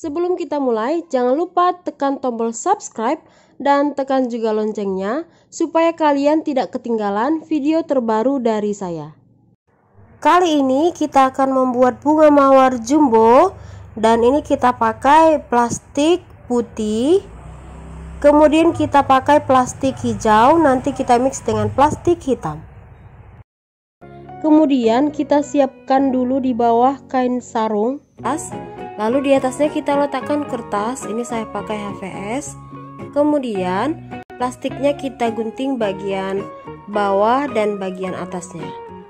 Sebelum kita mulai, jangan lupa tekan tombol subscribe dan tekan juga loncengnya supaya kalian tidak ketinggalan video terbaru dari saya. Kali ini kita akan membuat bunga mawar jumbo dan ini kita pakai plastik putih. Kemudian kita pakai plastik hijau, nanti kita mix dengan plastik hitam. Kemudian kita siapkan dulu di bawah kain sarung tas. Lalu di atasnya kita letakkan kertas, ini saya pakai HVS. Kemudian plastiknya kita gunting bagian bawah dan bagian atasnya.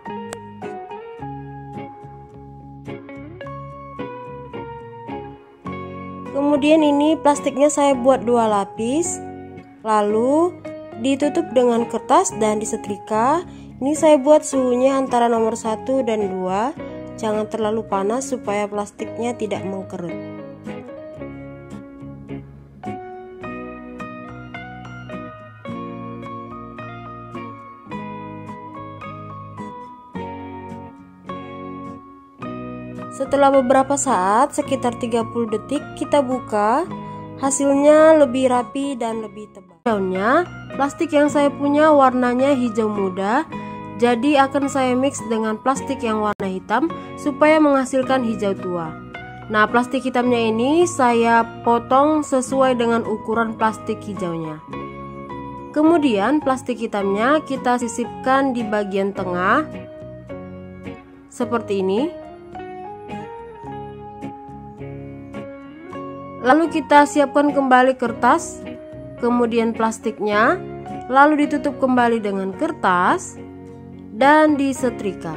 Kemudian ini plastiknya saya buat 2 lapis. Lalu ditutup dengan kertas dan disetrika. Ini saya buat suhunya antara nomor 1 dan 2. Jangan terlalu panas supaya plastiknya tidak mengkerut. Setelah beberapa saat, sekitar 30 detik, kita buka. Hasilnya lebih rapi dan lebih tebal. Daunnya, plastik yang saya punya warnanya hijau muda. Jadi akan saya mix dengan plastik yang warna hitam supaya menghasilkan hijau tua. Nah, plastik hitamnya ini saya potong sesuai dengan ukuran plastik hijaunya. Kemudian plastik hitamnya kita sisipkan di bagian tengah seperti ini. Lalu kita siapkan kembali kertas, kemudian plastiknya, lalu ditutup kembali dengan kertas dan disetrika.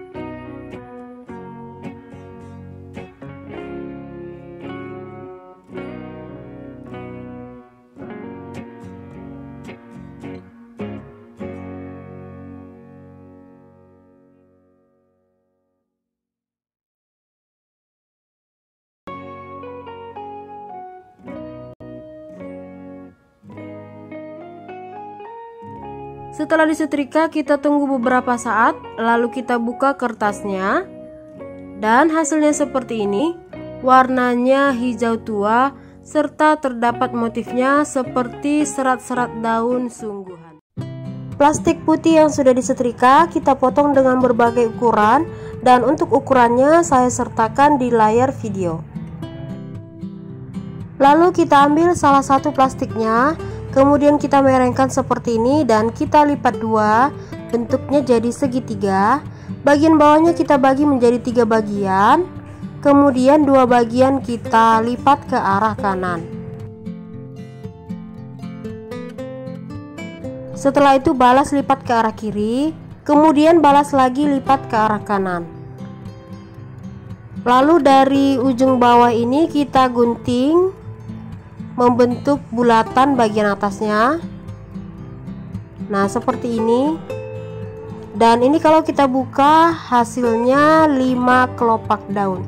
Setelah disetrika, kita tunggu beberapa saat, lalu kita buka kertasnya. Dan hasilnya seperti ini. Warnanya hijau tua, serta terdapat motifnya seperti serat-serat daun sungguhan. Plastik putih yang sudah disetrika, kita potong dengan berbagai ukuran. Dan untuk ukurannya saya sertakan di layar video. Lalu kita ambil salah satu plastiknya. Kemudian kita merengkan seperti ini dan kita lipat 2, bentuknya jadi segitiga. Bagian bawahnya kita bagi menjadi 3 bagian. Kemudian 2 bagian kita lipat ke arah kanan. Setelah itu balas lipat ke arah kiri. Kemudian balas lagi lipat ke arah kanan. Lalu dari ujung bawah ini kita gunting membentuk bulatan bagian atasnya. Nah, seperti ini. Dan ini kalau kita buka hasilnya 5 kelopak daun.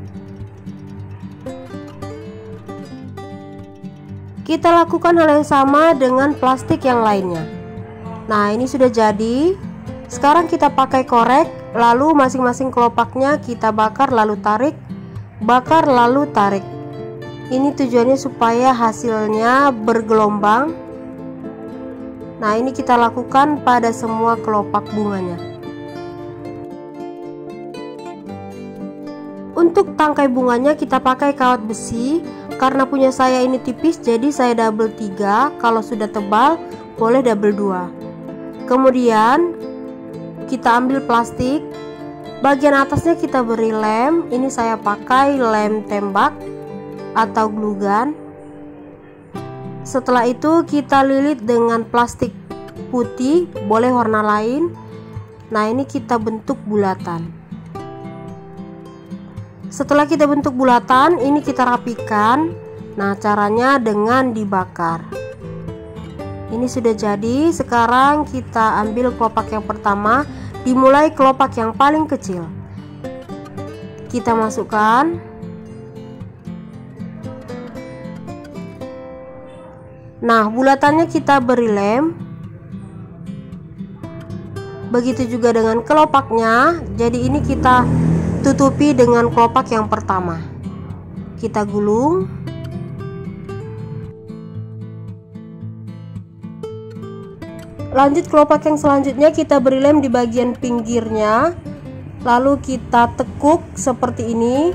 Kita lakukan hal yang sama dengan plastik yang lainnya. Nah, ini sudah jadi. Sekarang kita pakai korek, lalu masing-masing kelopaknya kita bakar lalu tarik, bakar lalu tarik. Ini tujuannya supaya hasilnya bergelombang. Nah, ini kita lakukan pada semua kelopak bunganya. Untuk tangkai bunganya kita pakai kawat besi. Karena punya saya ini tipis, jadi saya double 3. Kalau sudah tebal boleh double 2. Kemudian kita ambil plastik. Bagian atasnya kita beri lem. Ini saya pakai lem tembak atau glue gun. Setelah itu kita lilit dengan plastik putih, boleh warna lain. Nah, ini kita bentuk bulatan. Setelah kita bentuk bulatan, ini kita rapikan. Nah, caranya dengan dibakar. Ini sudah jadi. Sekarang kita ambil kelopak yang pertama, dimulai kelopak yang paling kecil. Kita masukkan. Nah, bulatannya kita beri lem. Begitu juga dengan kelopaknya. Jadi ini kita tutupi dengan kelopak yang pertama. Kita gulung. Lanjut kelopak yang selanjutnya, kita beri lem di bagian pinggirnya, lalu kita tekuk seperti ini.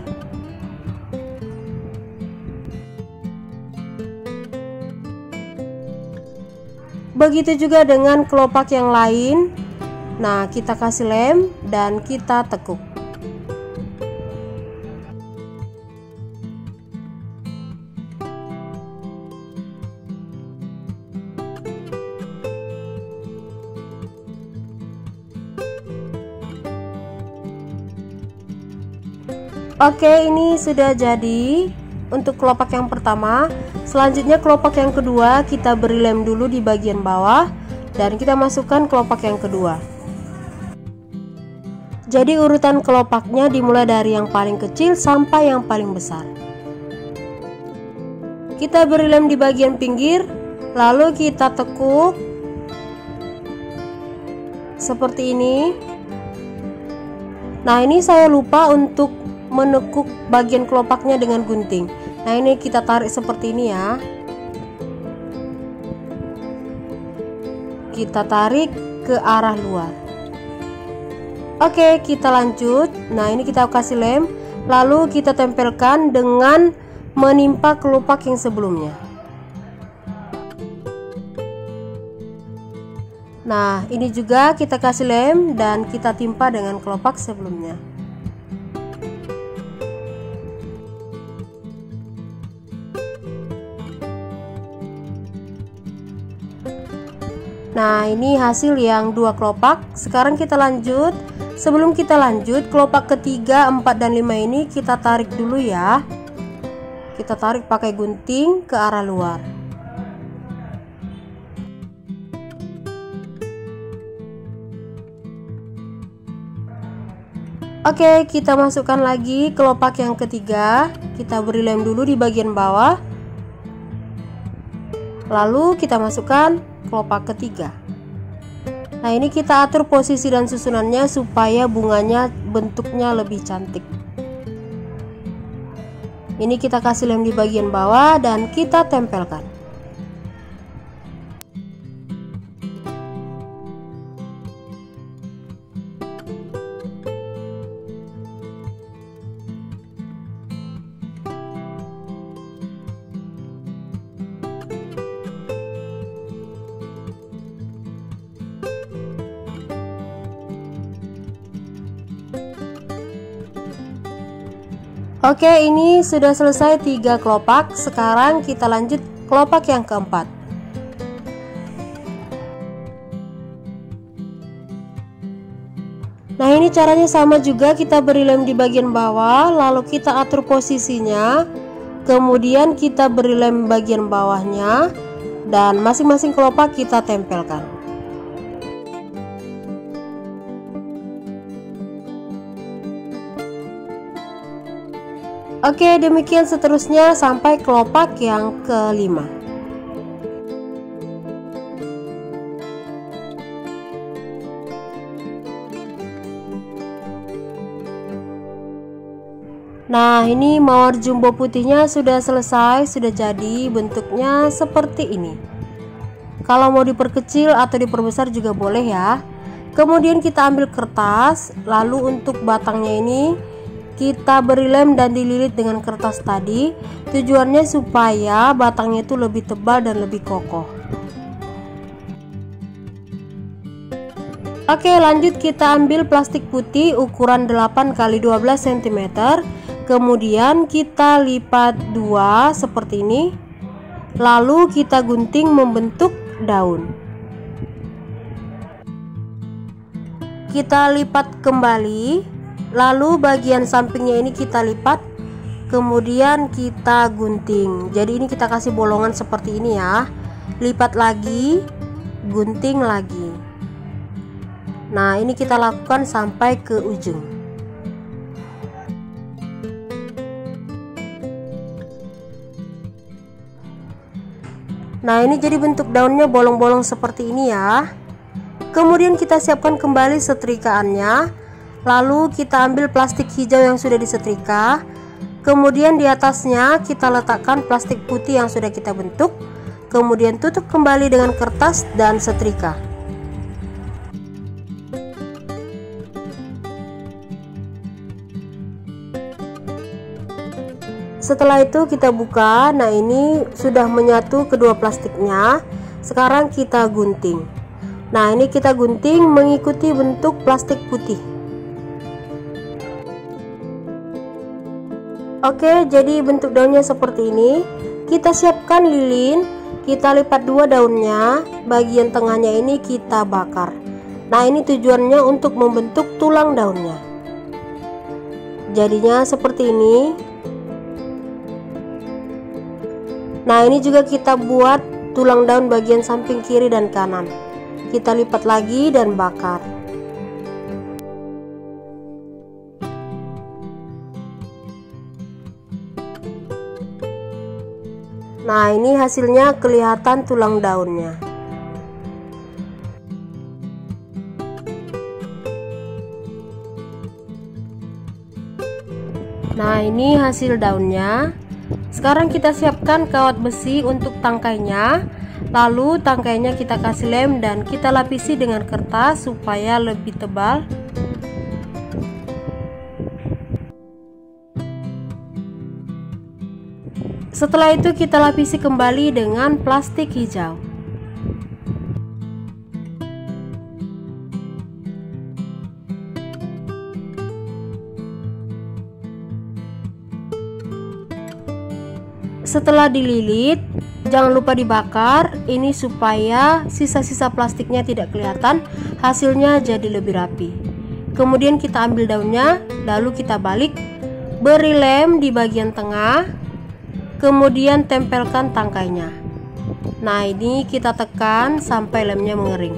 Begitu juga dengan kelopak yang lain. Nah, kita kasih lem dan kita tekuk. Oke, ini sudah jadi untuk kelopak yang pertama. Selanjutnya kelopak yang kedua, kita beri lem dulu di bagian bawah dan kita masukkan kelopak yang kedua. Jadi urutan kelopaknya dimulai dari yang paling kecil sampai yang paling besar. Kita beri lem di bagian pinggir, lalu kita tekuk seperti ini. Nah, ini saya lupa untuk menekuk bagian kelopaknya dengan gunting. Nah, ini kita tarik seperti ini ya. Kita tarik ke arah luar. Oke, kita lanjut. Nah, ini kita kasih lem, lalu kita tempelkan dengan menimpa kelopak yang sebelumnya. Nah, ini juga kita kasih lem dan kita timpa dengan kelopak sebelumnya. Nah, ini hasil yang dua kelopak. Sekarang kita lanjut. Sebelum kita lanjut, kelopak ketiga, 4 dan 5 ini kita tarik dulu ya. Kita tarik pakai gunting ke arah luar. Oke, kita masukkan lagi kelopak yang ketiga. Kita beri lem dulu di bagian bawah. Lalu kita masukkan kelopak ketiga. Nah, ini kita atur posisi dan susunannya supaya bunganya bentuknya lebih cantik. Ini kita kasih lem di bagian bawah dan kita tempelkan. Oke, ini sudah selesai 3 kelopak. Sekarang kita lanjut kelopak yang keempat. Nah, ini caranya sama juga. Kita beri lem di bagian bawah, lalu kita atur posisinya. Kemudian kita beri lem bagian bawahnya dan masing-masing kelopak kita tempelkan. Oke, demikian seterusnya sampai kelopak yang kelima. Nah, ini mawar jumbo putihnya sudah selesai, sudah jadi, bentuknya seperti ini. Kalau mau diperkecil atau diperbesar juga boleh ya. Kemudian kita ambil kertas, lalu untuk batangnya ini kita beri lem dan dililit dengan kertas tadi. Tujuannya supaya batangnya itu lebih tebal dan lebih kokoh. Oke, lanjut kita ambil plastik putih ukuran 8 x 12 cm. Kemudian kita lipat 2 seperti ini. Lalu kita gunting membentuk daun. Kita lipat kembali. Lalu bagian sampingnya ini kita lipat, kemudian kita gunting. Jadi ini kita kasih bolongan seperti ini ya. Lipat lagi, gunting lagi. Nah, ini kita lakukan sampai ke ujung. Nah, ini jadi bentuk daunnya bolong-bolong seperti ini ya. Kemudian kita siapkan kembali setrikaannya. Lalu kita ambil plastik hijau yang sudah disetrika. Kemudian di atasnya kita letakkan plastik putih yang sudah kita bentuk. Kemudian tutup kembali dengan kertas dan setrika. Setelah itu kita buka. Nah, ini sudah menyatu kedua plastiknya. Sekarang kita gunting. Nah, ini kita gunting mengikuti bentuk plastik putih. Oke, jadi bentuk daunnya seperti ini. Kita siapkan lilin, kita lipat dua daunnya, bagian tengahnya ini kita bakar. Nah, ini tujuannya untuk membentuk tulang daunnya. Jadinya seperti ini. Nah, ini juga kita buat tulang daun bagian samping kiri dan kanan. Kita lipat lagi dan bakar. Nah, ini hasilnya kelihatan tulang daunnya. Nah, ini hasil daunnya. Sekarang kita siapkan kawat besi untuk tangkainya. Lalu tangkainya kita kasih lem dan kita lapisi dengan kertas supaya lebih tebal. Setelah itu kita lapisi kembali dengan plastik hijau. Setelah dililit, jangan lupa dibakar. Ini supaya sisa-sisa plastiknya tidak kelihatan, hasilnya jadi lebih rapi. Kemudian kita ambil daunnya, lalu kita balik, beri lem di bagian tengah, kemudian tempelkan tangkainya. Nah, ini kita tekan sampai lemnya mengering.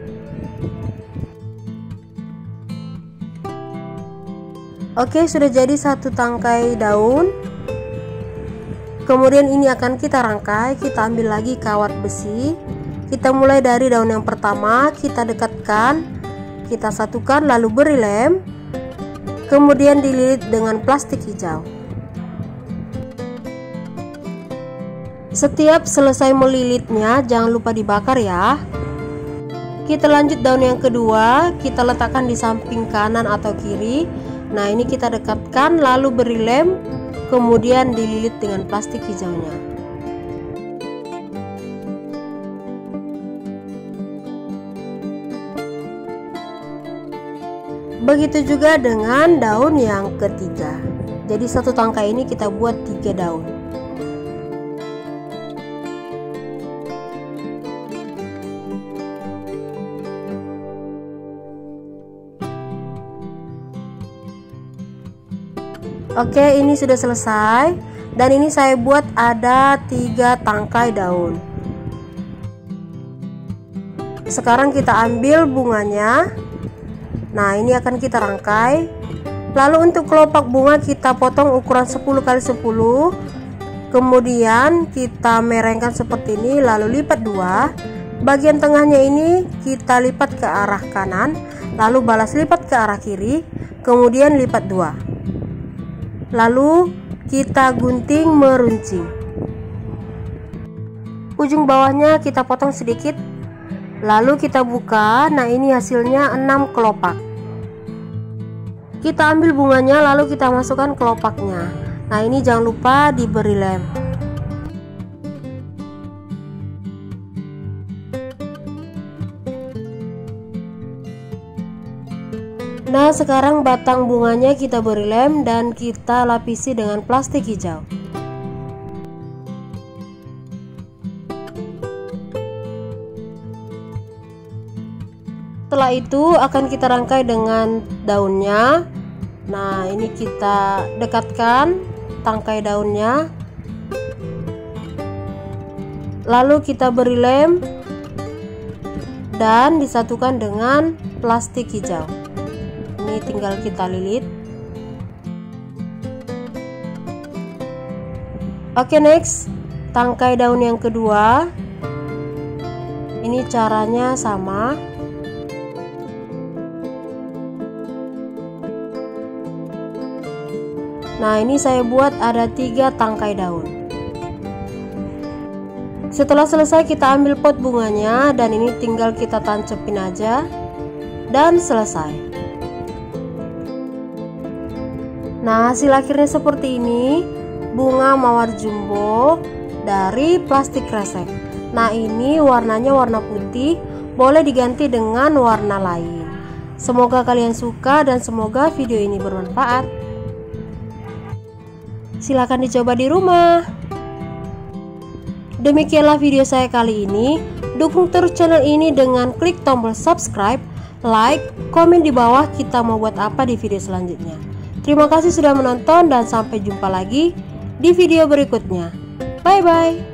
Oke, sudah jadi satu tangkai daun. Kemudian ini akan kita rangkai. Kita ambil lagi kawat besi. Kita mulai dari daun yang pertama, kita dekatkan, kita satukan, lalu beri lem, kemudian dililit dengan plastik hijau. Setiap selesai melilitnya, jangan lupa dibakar ya. Kita lanjut daun yang kedua, kita letakkan di samping kanan atau kiri. Nah, ini kita dekatkan, lalu beri lem, kemudian dililit dengan plastik hijaunya. Begitu juga dengan daun yang ketiga. Jadi satu tangkai ini kita buat 3 daun. Oke, ini sudah selesai. Dan ini saya buat ada 3 tangkai daun. Sekarang kita ambil bunganya. Nah, ini akan kita rangkai. Lalu untuk kelopak bunga kita potong ukuran 10x10. Kemudian kita merengkan seperti ini, lalu lipat 2. Bagian tengahnya ini kita lipat ke arah kanan, lalu balas lipat ke arah kiri, kemudian lipat 2. Lalu kita gunting meruncing. Ujung bawahnya kita potong sedikit, lalu kita buka. Nah, ini hasilnya 6 kelopak. Kita ambil bunganya, lalu kita masukkan kelopaknya. Nah, ini jangan lupa diberi lem. Nah, sekarang batang bunganya kita beri lem dan kita lapisi dengan plastik hijau. Setelah itu akan kita rangkai dengan daunnya. Nah, ini kita dekatkan tangkai daunnya. Lalu kita beri lem dan disatukan dengan plastik hijau. Ini tinggal kita lilit. Oke, next tangkai daun yang kedua. Ini caranya sama. Nah, ini saya buat ada 3 tangkai daun. Setelah selesai kita ambil pot bunganya dan ini tinggal kita tancepin aja dan selesai. Nah, hasil akhirnya seperti ini. bunga mawar jumbo dari plastik kresek. Nah, ini warnanya warna putih, boleh diganti dengan warna lain. Semoga kalian suka dan semoga video ini bermanfaat. Silahkan dicoba di rumah. Demikianlah video saya kali ini. Dukung terus channel ini dengan klik tombol subscribe, like, komen di bawah kita mau buat apa di video selanjutnya. Terima kasih sudah menonton dan sampai jumpa lagi di video berikutnya. Bye bye.